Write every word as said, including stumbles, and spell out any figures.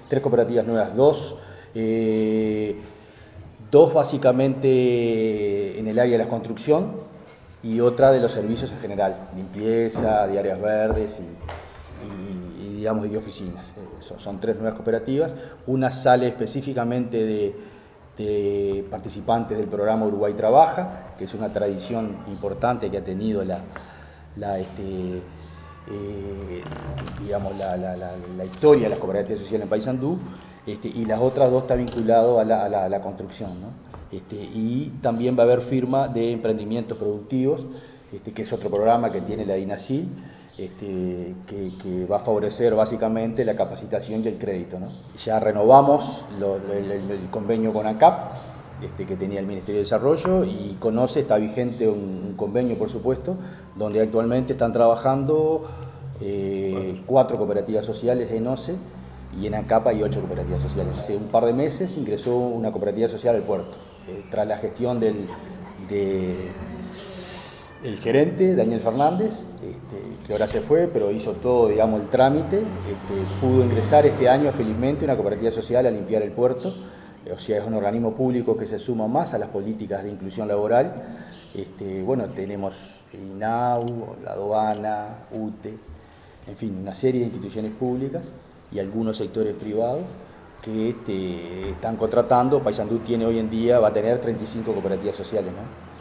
tres cooperativas nuevas, dos, eh, dos básicamente en el área de la construcción y otra de los servicios en general, limpieza, de áreas verdes y, y, y digamos, de oficinas. Eh, son, son tres nuevas cooperativas. Una sale específicamente de, de participantes del programa Uruguay Trabaja, que es una tradición importante que ha tenido la, la, este, eh, digamos, la, la, la, la historia de las cooperativas sociales en Paysandú, este, y las otras dos están vinculadas a la, a la, a la construcción, ¿no? Este, y también va a haber firma de emprendimientos productivos, este, que es otro programa que tiene la INACIL, este, que, que va a favorecer básicamente la capacitación y el crédito, ¿no? Ya renovamos lo, el, el, el convenio con ANCAP, este, que tenía el Ministerio de Desarrollo, y CONOCE está vigente un, un convenio, por supuesto, donde actualmente están trabajando eh, cuatro cooperativas sociales en OCE, y en ANCAP hay ocho cooperativas sociales. Hace un par de meses ingresó una cooperativa social al puerto, eh, tras la gestión del de, el gerente, Daniel Fernández, este, que ahora se fue, pero hizo todo, digamos, el trámite. Este, pudo ingresar este año, felizmente, una cooperativa social a limpiar el puerto. O sea, es un organismo público que se suma más a las políticas de inclusión laboral. Este, bueno, tenemos INAU, la aduana, UTE, en fin, una serie de instituciones públicas y algunos sectores privados que este, están contratando. Paysandú tiene hoy en día, va a tener treinta y cinco cooperativas sociales, ¿no?